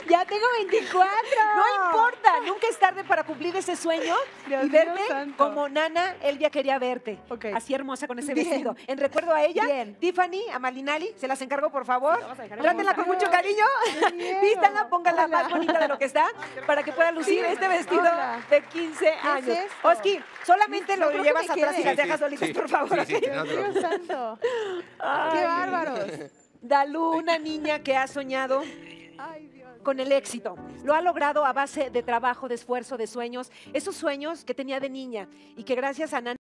Ya tengo 24. No importa, nunca es tarde para cumplir ese sueño Dios y verte mío santo. como Nana Elvia quería verte. Ok. Así hermosa con ese Bien. vestido. En recuerdo a ella, Bien. Tiffany, a Malinali, se las encargo, por favor. vamos a dejar Trátenla con mucho cariño. Qué miedo. Vístanla, pónganla Hola. más bonita de lo que está para que pueda lucir este vestido Hola. de 15 años. esto? Oski, solamente No lo creo que llevas me atrás y quede. las dejas solitas, por favor. Sí, no te Dios preocupes. santo. Ay. Qué bárbaros. Dalú, una niña que ha soñado Ay, Dios. con el éxito. Lo ha logrado a base de trabajo, de esfuerzo, de sueños. Esos sueños que tenía de niña y que gracias a Nana